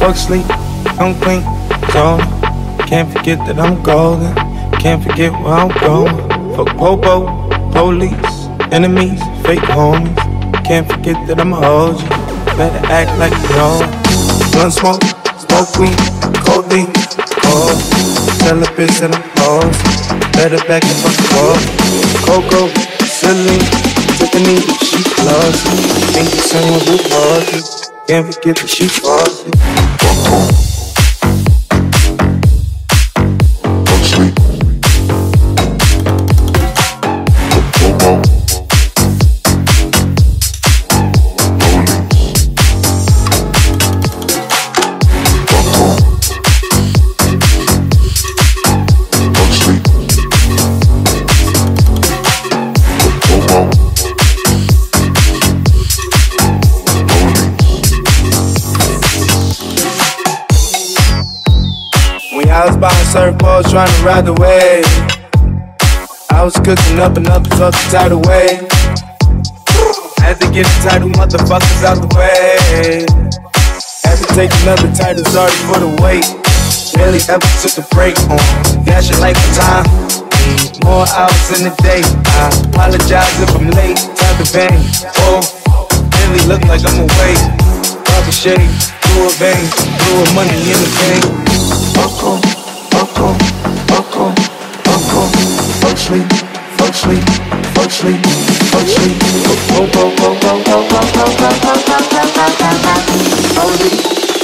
Fuck sleep, I'm clean, zonin'. Can't forget that I'm golden. Can't forget where I'm going. Fuck popo, police, enemies, fake homies. Can't forget that I'm a OG. Better act like you know. Blunt smoke, smoke weed, codeine, oh. Tell a bitch that I'm lost. Better back the fuck off. Coco, Celine, Tiffany, she flossy. Think the same with bossy. Can't forget that she flossy. I was buying surfboards trying to ride the wave. I was cooking up another fucking tidal wave. Had to get the tidal motherfuckers out the way. Had to take another tidal, sorry for the wait. Barely ever took a break on dashing like a time. More hours in the day. I apologize if I'm late. Time to Vane. Oh, really look like I'm away. Proper shade, blew a Vane, blew a money in the game. Coco, Coco, Coco, Coco, fuck sleep, fuck sleep, fuck sleep, fuck sleep. Go, go, go, go, go, go, go, go, go, go, go, go, go, go, go, go, go, go, go,